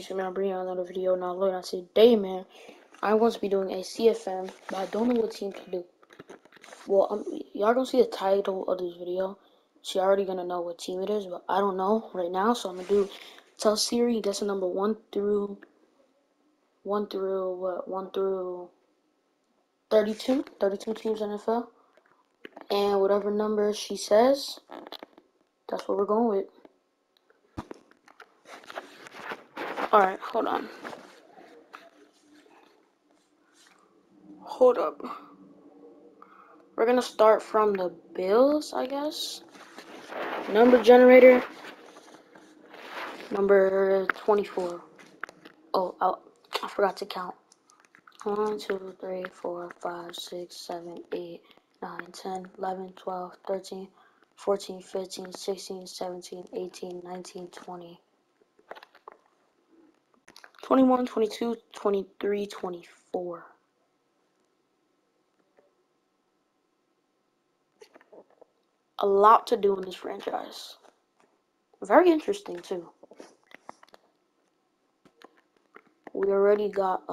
YouTube, man. I'm bringing out another video. Now, look, I said, today, man, I'm going to be doing a CFM, but I don't know what team to do. Well, y'all gonna see the title of this video, so you're already gonna know what team it is, but I don't know right now, so I'm gonna do tell Siri guess the number 1 through 32 teams in NFL, and whatever number she says, that's what we're going with. Alright, hold on. Hold up. We're gonna start from the Bills, I guess. Number generator, number 24. Oh, I forgot to count. 1, 2, 3, 4, 5, 6, 7, 8, 9, 10, 11, 12, 13, 14, 15, 16, 17, 18, 19, 20, 21, 22, 23, 24. A lot to do in this franchise. Very interesting, too. We already got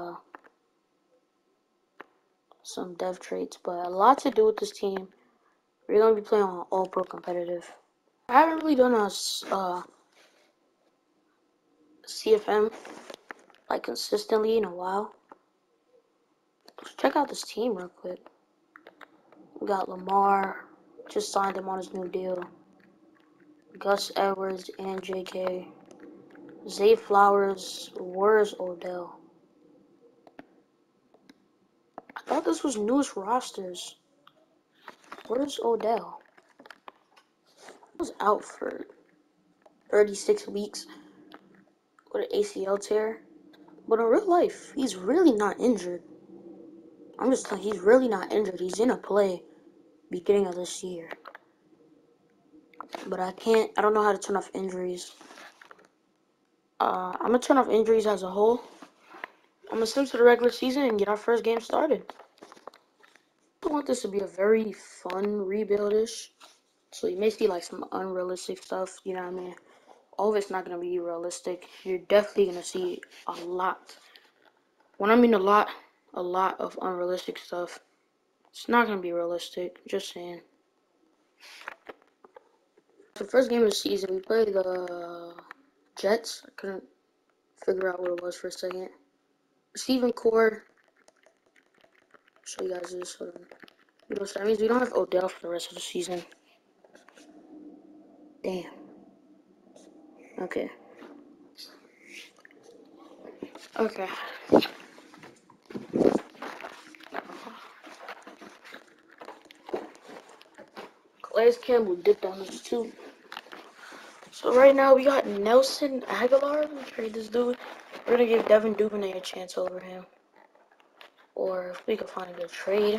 some dev traits, but a lot to do with this team. We're going to be playing on All Pro Competitive. I haven't really done a CFM like consistently in a while. Let's check out this team real quick. We got Lamar, just signed him on his new deal. Gus Edwards and JK. Zay Flowers, where's Odell? I thought this was newest rosters. Where's Odell? He was out for 36 weeks with an ACL tear. But in real life, he's really not injured. I'm just telling you, he's really not injured. He's in a play beginning of this year. But I don't know how to turn off injuries. I'm gonna turn off injuries as a whole. I'm gonna switch to the regular season and get our first game started. I want this to be a very fun rebuild-ish. So you may see like some unrealistic stuff, you know what I mean? All of it's not gonna be realistic. You're definitely gonna see a lot. When I mean a lot of unrealistic stuff. It's not gonna be realistic, just saying. The first game of the season, we played the Jets. I couldn't figure out what it was for a second. Receiving core. Show you guys this. You know what that means? We don't have Odell for the rest of the season. Damn. Okay. Okay. Calais Campbell dipped on us too. So right now we got Nelson Aguilar. We trade this dude. We're gonna give Devin Duvernay a chance over him. Or if we could find a good trade.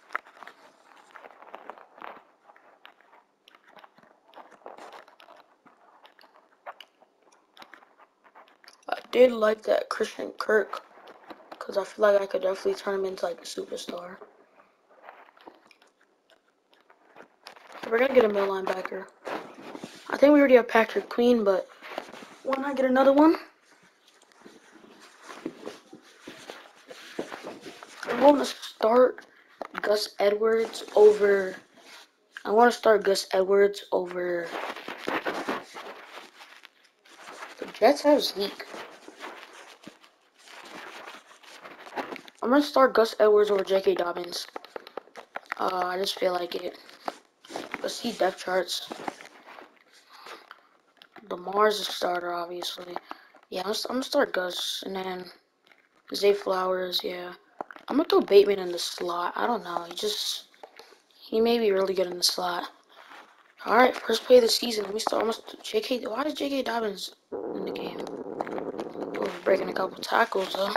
I did like that Christian Kirk. Because I feel like I could definitely turn him into like a superstar. We're gonna get a middle linebacker. I think we already have Patrick Queen, but why not get another one? I want to start Gus Edwards over. The Jets have Zeke. I'm gonna start Gus Edwards over J.K. Dobbins. I just feel like it. Let's see depth charts. Lamar's a starter, obviously. Yeah, I'm gonna start Gus, and then Zay Flowers. Yeah, I'm gonna throw Bateman in the slot. I don't know. He may be really good in the slot. All right, first play of the season. Let me start. J.K. Why is J.K. Dobbins in the game? Oh, breaking a couple tackles, though.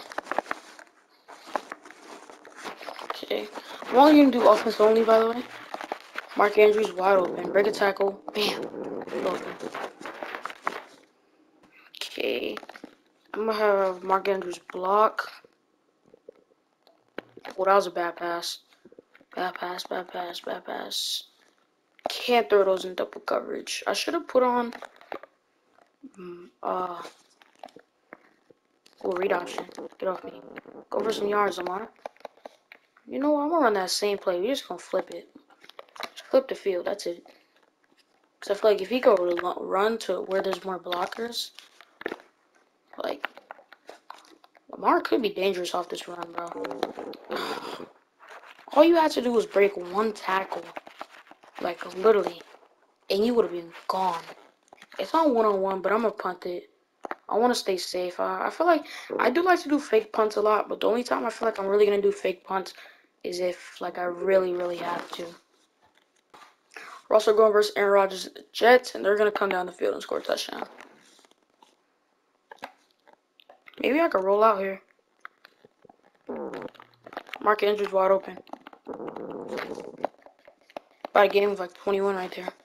Okay, I'm only gonna do offense only, by the way. Mark Andrews wide open. Break a tackle. Bam. Okay. I'm gonna have Mark Andrews block. Well, that was a bad pass. Bad pass. Can't throw those in double coverage. I should have put on Oh, read option. Get off me. Go for some yards, Lamar. You know what? I'm gonna run that same play. We're just gonna flip it. Just flip the field. That's it. Cause I feel like if he go run to where there's more blockers, like Lamar could be dangerous off this run, bro. All you had to do was break one tackle, like literally, and you would have been gone. It's not one-on-one, but I'm gonna punt it. I want to stay safe. I feel like I do like to do fake punts a lot, but the only time I feel like I'm really gonna do fake punts is if like I really, really have to. We're also going versus Aaron Rodgers, the Jets, and they're gonna come down the field and score a touchdown. Maybe I could roll out here. Mark Andrews wide open. By a game of like 21 right there.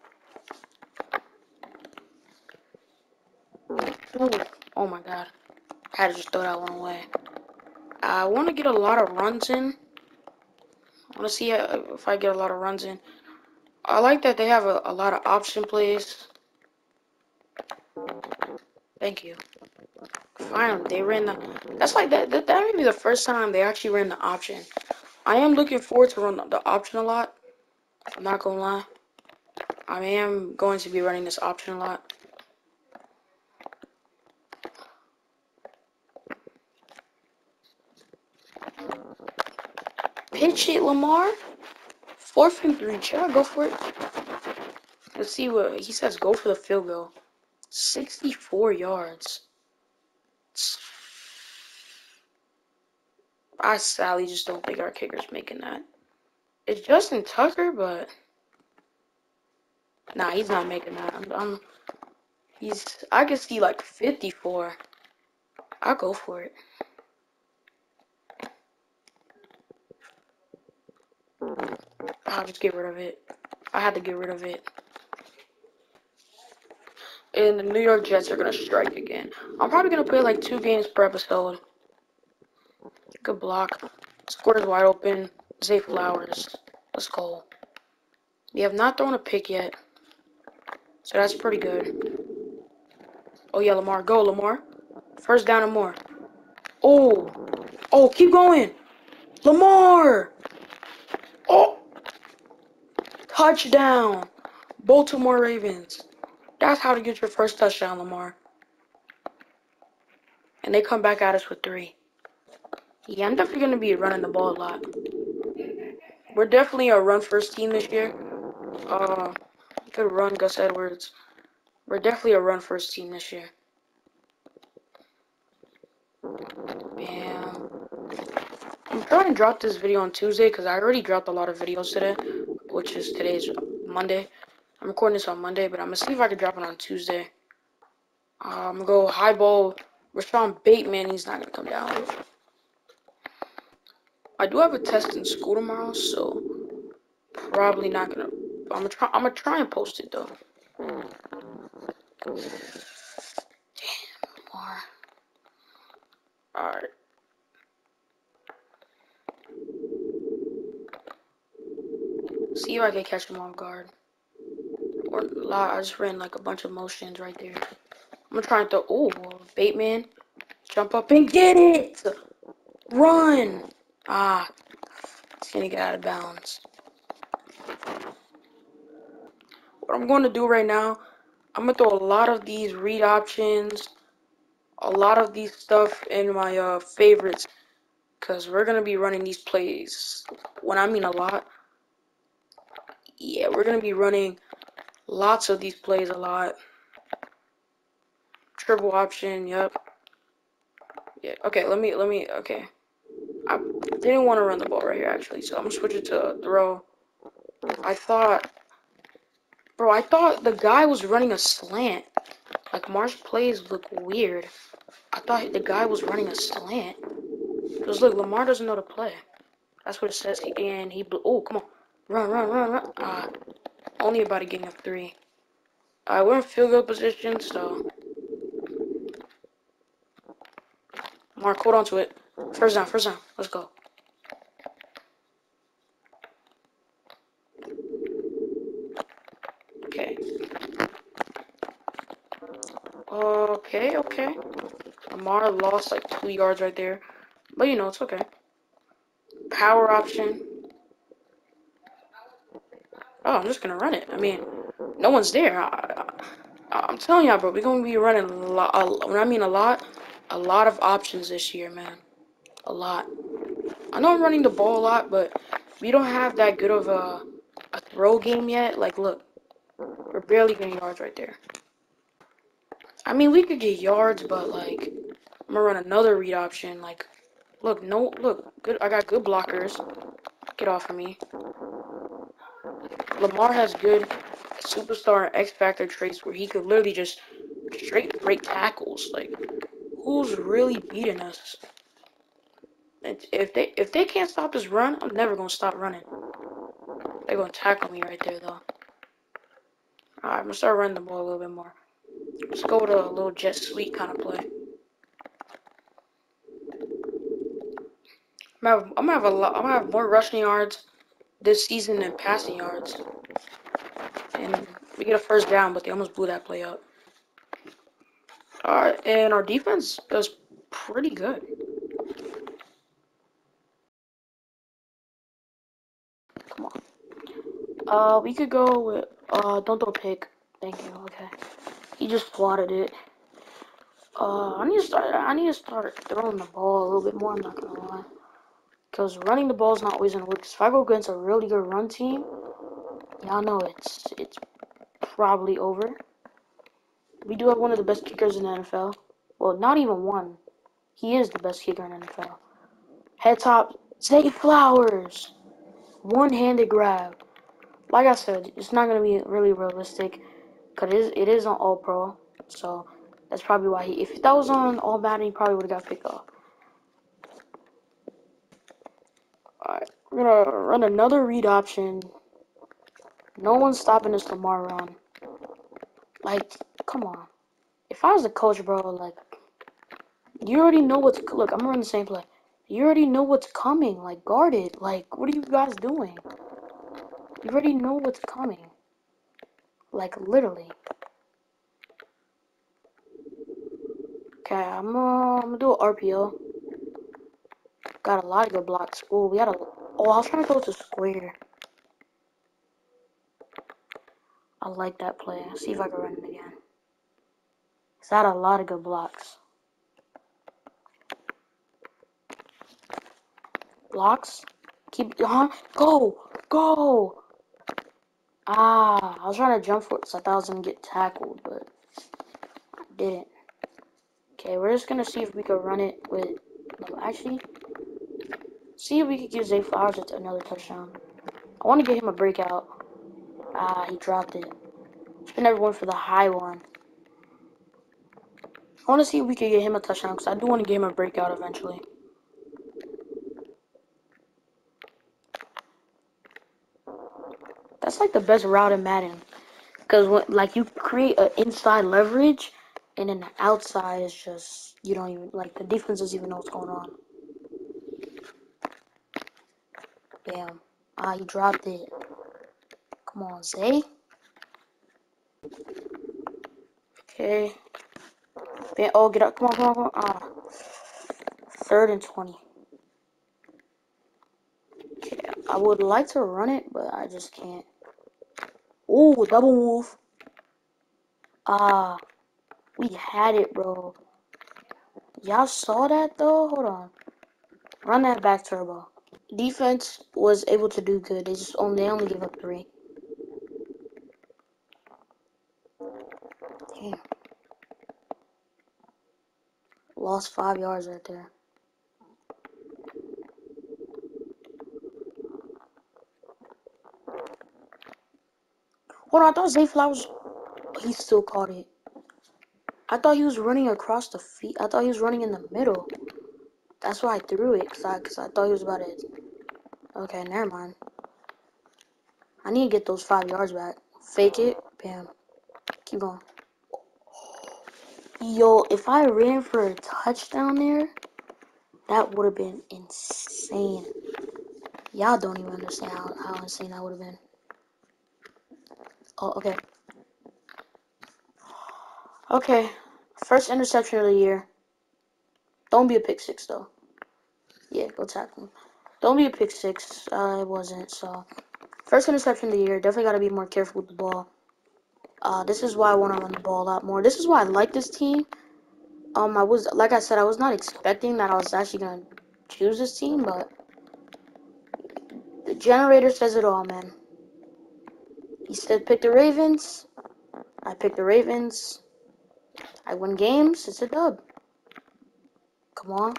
Ooh. Oh my god. I had to just throw that one away. I want to get a lot of runs in. I want to see if I get a lot of runs in. I like that they have a lot of option plays. Thank you. Finally, they ran the... That's like that may be the first time they actually ran the option. I am looking forward to run the option a lot. I'm not gonna lie. I am going to be running this option a lot. Pitch it, Lamar. 4th and 3. Should I go for it? Let's see what he says. Go for the field goal. 64 yards. I sadly just don't think our kicker's making that. It's Justin Tucker, but nah, he's not making that. I can see like 54. I'll go for it. I'll just get rid of it. I had to get rid of it. And the New York Jets are gonna strike again. I'm probably gonna play like 2 games per episode. Good block. Square is wide open. Zay Flowers. Let's go. We have not thrown a pick yet. So that's pretty good. Oh yeah, Lamar. Go, Lamar. First down and more. Oh. Oh, keep going. Lamar. Oh. Touchdown. Baltimore Ravens. That's how to get your first touchdown, Lamar. And they come back at us with 3. Yeah, I'm definitely going to be running the ball a lot. We're definitely a run-first team this year. Good run, Gus Edwards. We're definitely a run-first team this year. Bam. I'm trying to drop this video on Tuesday because I already dropped a lot of videos today, which is today's Monday. I'm recording this on Monday, but I'm going to see if I can drop it on Tuesday. I'm going to go high ball. Rashawn Bateman, he's not going to come down. I do have a test in school tomorrow, so probably not gonna. I'm gonna try and post it though. Damn, Lamar. All right. See if I can catch him off guard. Or I just ran like a bunch of motions right there. I'm gonna try and throw. Oh, Bateman, jump up and get it. Run. Ah, it's gonna get out of bounds. What I'm going to do right now, I'm gonna throw a lot of these read options, a lot of these stuff in my favorites, because we're gonna be running these plays. When I mean a lot, yeah, we're gonna be running lots of these plays a lot. Triple option, yep. Yeah, okay, okay. I didn't want to run the ball right here, actually, so I'm gonna switch it to throw. I thought the guy was running a slant. Like, Marsh plays look weird. I thought the guy was running a slant. Because, look, Lamar doesn't know to play. That's what it says, and oh, come on. Run. Only about to gain of 3. We're in field goal position, so Mark, hold on to it. First down. Let's go. Okay. Lamar lost like 2 yards right there. But, you know, it's okay. Power option. Oh, I'm just going to run it. I mean, no one's there. I'm telling y'all, bro, we're going to be running a lot. When I mean a lot of options this year, man. A lot. I know I'm running the ball a lot, but we don't have that good of a throw game yet. Like, look, we're barely getting yards right there. I mean, we could get yards, but, like, I'm going to run another read option. Like, look, good. I got good blockers. Get off of me. Lamar has good superstar and X Factor traits where he could literally just straight break tackles. Like, who's really beating us? If they can't stop this run, I'm never gonna stop running. They're gonna tackle me right there though. Alright, I'm gonna start running the ball a little bit more. Let's go with a little jet sweep kind of play. I'm gonna have more rushing yards this season than passing yards. And we get a first down, but they almost blew that play up. Alright, and our defense does pretty good. Come on. We could go with don't throw pick. Thank you. Okay. He just swatted it. I need to start throwing the ball a little bit more. I'm not gonna lie, because running the ball is not always gonna work. If I go against a really good run team, y'all know it's probably over. We do have one of the best kickers in the NFL. Well, not even one. He is the best kicker in the NFL. Head top, Zay Flowers. One-handed grab. Like I said, it's not gonna be really realistic, cause it is on All Pro. So that's probably why if that was on All Madden, he probably would have got picked off. Alright, we're gonna run another read option. No one's stopping this Lamar run. Like, come on. If I was a coach, bro, like, you already know what's... Look, I'm running the same play. You already know what's coming. Like, guard it. Like, what are you guys doing? You already know what's coming. Like, literally. Okay, I'm gonna do an RPO. Got a lot of good blocks. Oh, we got a... Oh, I was trying to go to square. I like that play. Let's see if I can run it again. Cause I had a lot of good blocks. Blocks. Keep... Go! Ah, I was trying to jump for it because I thought I was going to get tackled, but I didn't. Okay, we're just going to see if we could run it with... No, actually, see if we could give Zay Flowers another touchdown. I want to get him a breakout. Ah, he dropped it. Spin everyone for the high one. I want to see if we could get him a touchdown because I do want to get him a breakout eventually. That's like the best route in Madden. Because like you create an inside leverage and then the outside is just, you don't even, like the defense doesn't even know what's going on. Bam. Ah, he dropped it. Come on, Zay. Okay. Bam. Oh, get up. Come on. Ah. 3rd and 20. Okay. I would like to run it, but I just can't. Ooh, double move. Ah. We had it, bro. Y'all saw that, though? Hold on. Run that back turbo. Defense was able to do good. They only gave up 3. Damn. Lost 5 yards right there. Hold on, I thought Zay Flowers... He still caught it. I thought he was running across the feet. I thought he was running in the middle. That's why I threw it, because I thought he was about to... Okay, never mind. I need to get those 5 yards back. Fake it. Bam. Keep going. Yo, if I ran for a touchdown there, that would have been insane. Y'all don't even understand how insane that would have been. Oh, okay. Okay. First interception of the year. Don't be a pick six though. Yeah, go tackle him. Don't be a pick six. It wasn't. So first interception of the year. Definitely got to be more careful with the ball. This is why I want to run the ball a lot more. This is why I like this team. I was, like I said, I was not expecting that I was actually gonna choose this team, but the generator says it all, man. He said pick the Ravens. I picked the Ravens. I win games. It's a dub. Come on.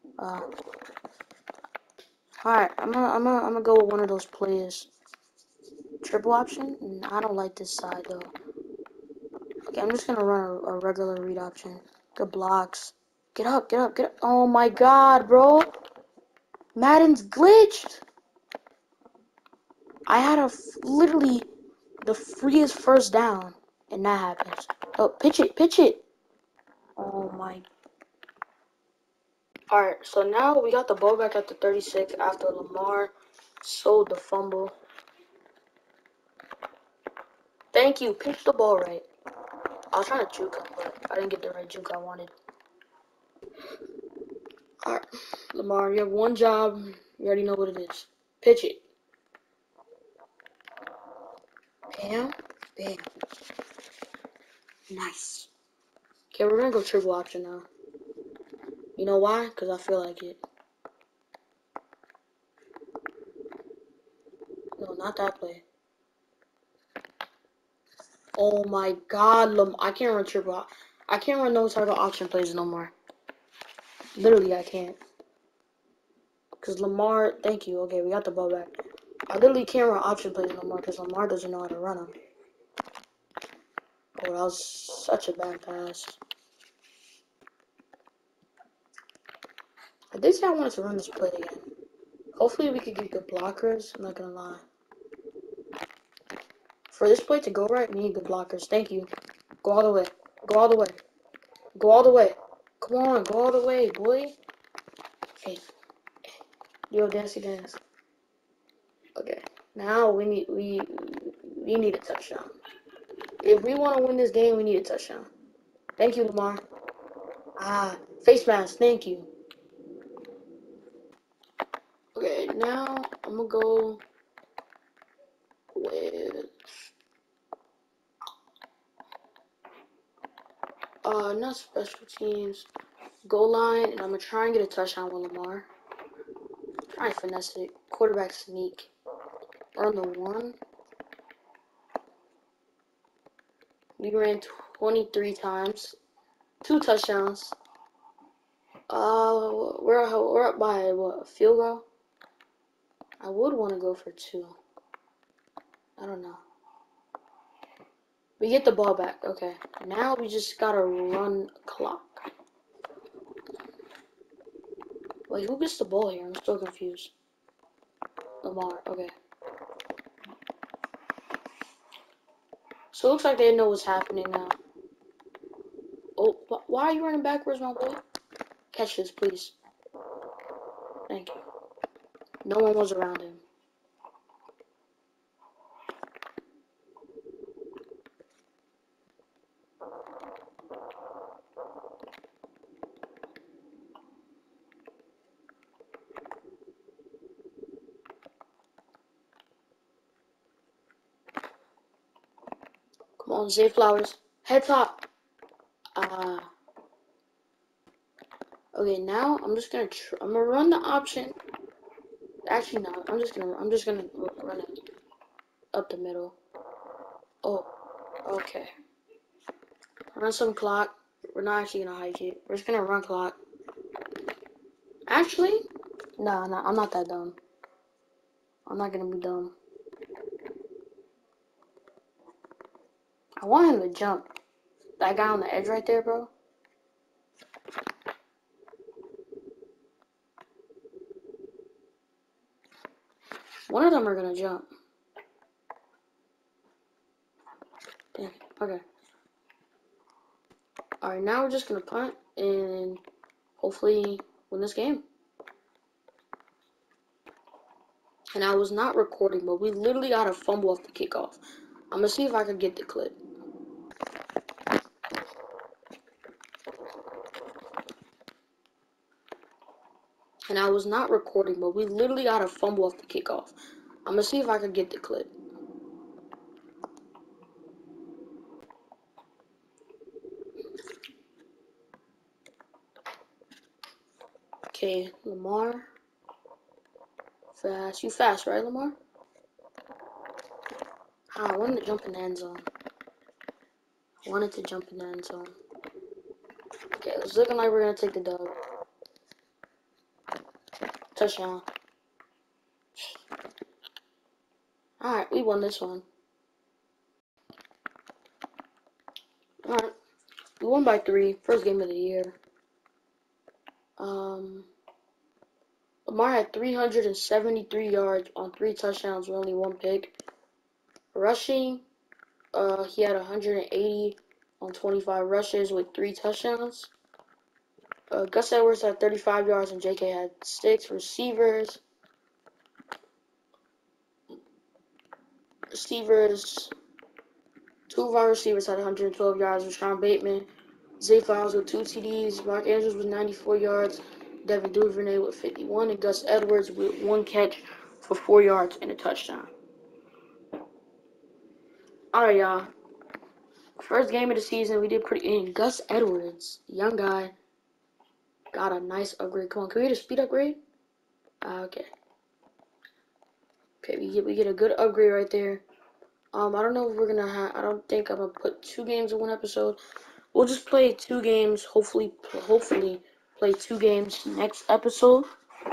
Alright, I'm gonna go with one of those players. Triple option? I don't like this side though. Okay, I'm just gonna run a regular read option. Good blocks. Get up, get up, get up. Oh my god, bro. Madden's glitched. I had literally the freest first down, and that happens. Oh, pitch it, pitch it. Oh my. Alright, so now we got the ball back at the 36 after Lamar sold the fumble. Thank you, pitch the ball right. I was trying to juke him, but I didn't get the right juke I wanted. Alright, Lamar, you have one job. You already know what it is. Pitch it. Bam, bam. Nice. Okay, we're gonna go triple option now. You know why? Because I feel like it. No, not that play. Oh my god, I can't run triple. I can't run no type of option plays no more. Literally, I can't. Because Lamar, thank you. Okay, we got the ball back. I literally can't run option plays no more because Lamar doesn't know how to run them. Oh, that was such a bad pass. I did say I wanted to run this play again. Hopefully we could get good blockers. I'm not gonna lie. For this play to go right, we need good blockers. Thank you. Go all the way. Go all the way. Go all the way. Come on, go all the way, boy. Hey. Yo, dancey dance. Okay. Now we need a touchdown. If we want to win this game, we need a touchdown. Thank you, Lamar. Face mask. Thank you. Okay, now I'm gonna go with not special teams, goal line, and I'm gonna try and get a touchdown with Lamar. Try and finesse it. Quarterback sneak. Run the one. We ran 23 times. 2 touchdowns. We're up by what, a field goal? I would want to go for 2. I don't know. We get the ball back. Okay. Now we just gotta run clock. Wait, who gets the ball here? I'm still confused. Lamar. Okay. So it looks like they know what's happening now. Oh, why are you running backwards, my boy? Catch this, please. Thank you. No one was around him. Come on, Zay Flowers. Head top. Okay, now I'm just gonna I'm gonna run the option. Actually, no. I'm just gonna run it up the middle. Oh, okay. Run some clock. We're not actually gonna hike it. We're just gonna run clock. Actually, no, I'm not that dumb. I'm not gonna be dumb. I want him to jump. That guy on the edge right there, bro. One of them are gonna jump. Damn. Okay. Alright, now we're just gonna punt and hopefully win this game. And I was not recording, but we literally got a fumble off the kickoff. I'm gonna see if I can get the clip. And I was not recording, but we literally got a fumble off the kickoff. I'm gonna see if I can get the clip. Okay, Lamar. Fast. You fast, right, Lamar? I wanted to jump in the end zone. Okay, it's looking like we're gonna take the dub. Touchdown. Alright, we won this one. Alright. We won by 3. First game of the year. Lamar had 373 yards on 3 touchdowns with only 1 pick. Rushing, he had 180 on 25 rushes with 3 touchdowns. Gus Edwards had 35 yards and JK had 6 receivers. Two of our receivers had 112 yards. Rashawn Bateman, Zay Flowers with 2 TDs. Mark Andrews with 94 yards. Devin Duvernay with 51. And Gus Edwards with 1 catch for 4 yards and a touchdown. Alright, y'all. First game of the season, we did pretty. And Gus Edwards, young guy, got a nice upgrade. Come on, can we get a speed upgrade? Okay. Okay, we get a good upgrade right there. I don't know if we're gonna have. I don't think I'm gonna put 2 games in 1 episode. We'll just play 2 games. Hopefully play 2 games next episode.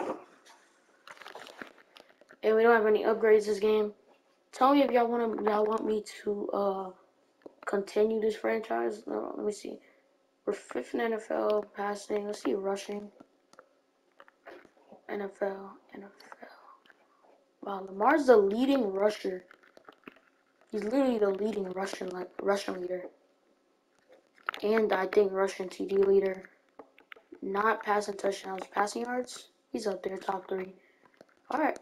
And we don't have any upgrades this game. Tell me if y'all want me to continue this franchise. No, let me see. We're 5th in NFL passing. Let's see rushing. NFL. Wow, Lamar's the leading rusher. He's literally the leading rushing leader. And I think rushing TD leader. Not passing touchdowns, passing yards. He's up there, top 3. Alright.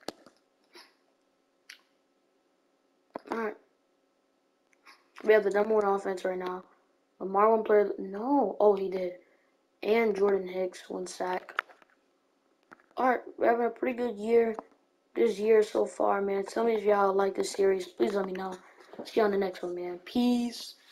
We have the number 1 offense right now. Lamar won player. No. Oh, he did. And Jordan Hicks 1 sack. Alright, we're having a pretty good year this year so far, man. Tell me if y'all like this series. Please let me know. See you on the next one, man. Peace.